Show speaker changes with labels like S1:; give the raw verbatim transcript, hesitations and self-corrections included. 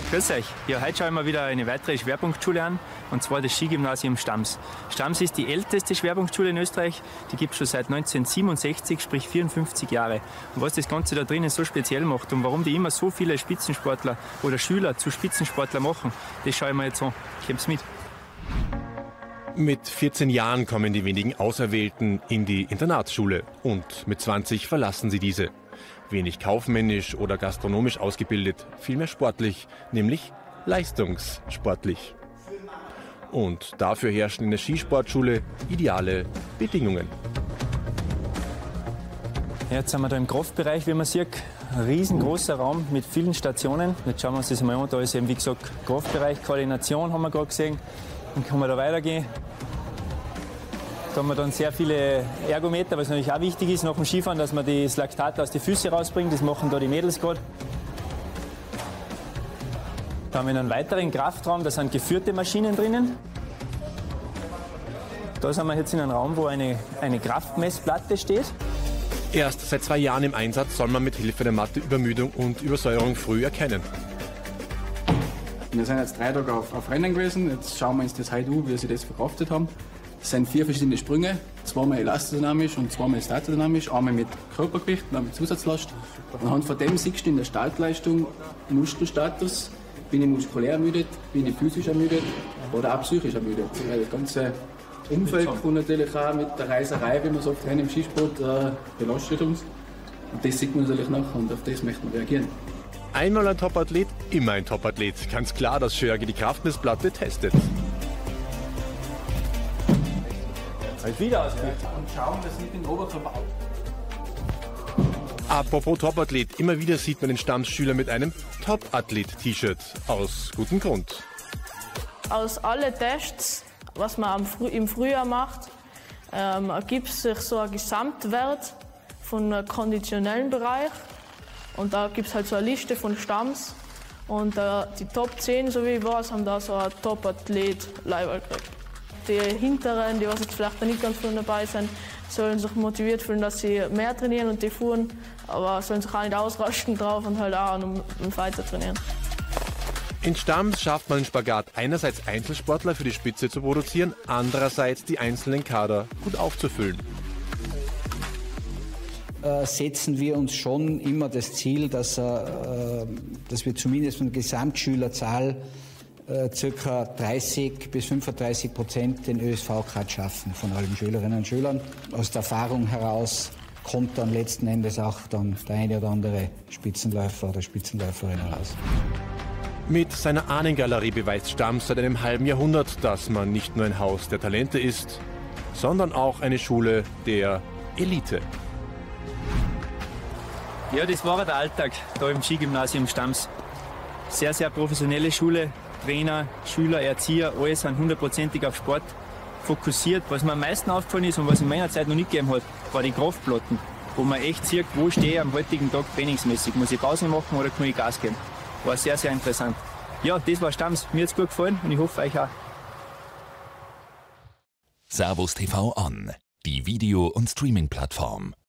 S1: Grüß euch. Ja, heute schauen wir wieder eine weitere Schwerpunktschule an, und zwar das Skigymnasium Stams. Stams ist die älteste Schwerpunktschule in Österreich. Die gibt es schon seit neunzehnhundertsiebenundsechzig, sprich vierundfünfzig Jahre. Und was das Ganze da drinnen so speziell macht und warum die immer so viele Spitzensportler oder Schüler zu Spitzensportler machen, das schauen wir jetzt an. Kommt's mit.
S2: Mit vierzehn Jahren kommen die wenigen Auserwählten in die Internatsschule und mit zwanzig verlassen sie diese. Wenig kaufmännisch oder gastronomisch ausgebildet, vielmehr sportlich, nämlich leistungssportlich. Und dafür herrschen in der Skisportschule ideale Bedingungen.
S1: Jetzt sind wir da im Kraftbereich, wie man sieht. Ein riesengroßer Raum mit vielen Stationen. Jetzt schauen wir uns das mal an. Da ist eben, wie gesagt, Kraftbereich, Koordination haben wir gerade gesehen. Dann können wir da weitergehen. Da haben wir dann sehr viele Ergometer, was natürlich auch wichtig ist nach dem Skifahren, dass man das Laktat aus den Füßen rausbringt. Das machen da die Mädels gerade. Da haben wir einen weiteren Kraftraum, da sind geführte Maschinen drinnen. Da sind wir jetzt in einem Raum, wo eine, eine Kraftmessplatte steht.
S2: Erst seit zwei Jahren im Einsatz soll man mit Hilfe der Matte Übermüdung und Übersäuerung früh erkennen.
S3: Wir sind jetzt drei Tage auf, auf Rennen gewesen. Jetzt schauen wir uns das heute an, wie sie das verkraftet haben. Es sind vier verschiedene Sprünge, zweimal elastodynamisch und zweimal statodynamisch, einmal mit Körpergewicht, einmal mit Zusatzlast. Anhand von dem siehst du in der Startleistung Muskelstatus, bin ich muskulär ermüdet, bin ich physisch ermüdet oder auch psychisch ermüdet. Weil das ganze Umfeld kann natürlich auch mit der Reiserei, wie man sagt, im Skisport, äh, belastet uns. Und das sieht man natürlich nachher und auf das möchten wir reagieren.
S2: Einmal ein Topathlet, immer ein Topathlet. Ganz klar, dass Schörge die Kraftmessplatte testet.
S1: Halt wieder aus.
S3: Und schauen, dass nicht den Oberkörper auf.
S2: Apropos Topathlet, immer wieder sieht man den Stammschüler mit einem Topathlet-T-Shirt. Aus gutem Grund.
S4: Aus allen Tests, was man am Früh, im Frühjahr macht, ähm, ergibt sich so ein Gesamtwert von einem konditionellen Bereich. Und da gibt es halt so eine Liste von Stamms. Und äh, die Top zehn, so wie ich weiß, haben da so ein Top-Athlet-Leiberl gekriegt. Die Hinteren, die was jetzt vielleicht nicht ganz vorne dabei sind, sollen sich motiviert fühlen, dass sie mehr trainieren und die fuhren, aber sollen sich auch nicht ausrasten drauf und halt auch um, um weiter trainieren.
S2: In Stams schafft man den Spagat, einerseits Einzelsportler für die Spitze zu produzieren, andererseits die einzelnen Kader gut aufzufüllen.
S5: Äh, setzen wir uns schon immer das Ziel, dass, äh, dass wir zumindest von der Gesamtschülerzahl äh, ca. dreißig bis fünfunddreißig Prozent den Ö S V-Grad schaffen von allen Schülerinnen und Schülern. Aus der Erfahrung heraus kommt dann letzten Endes auch dann der eine oder andere Spitzenläufer oder Spitzenläuferin heraus.
S2: Mit seiner Ahnengalerie beweist Stams seit einem halben Jahrhundert, dass man nicht nur ein Haus der Talente ist, sondern auch eine Schule der Elite.
S1: Ja, das war der Alltag da im Skigymnasium Stams. Sehr, sehr professionelle Schule. Trainer, Schüler, Erzieher, alle sind hundertprozentig auf Sport fokussiert. Was mir am meisten aufgefallen ist und was in meiner Zeit noch nicht gegeben hat, war die Kraftplatten, wo man echt sieht, wo stehe ich am heutigen Tag trainingsmäßig. Muss ich Pause machen oder kann ich Gas geben? War sehr, sehr interessant. Ja, das war Stams. Mir hat es gut gefallen und ich hoffe euch auch.
S6: Servus T V On, die Video- und Streaming-Plattform.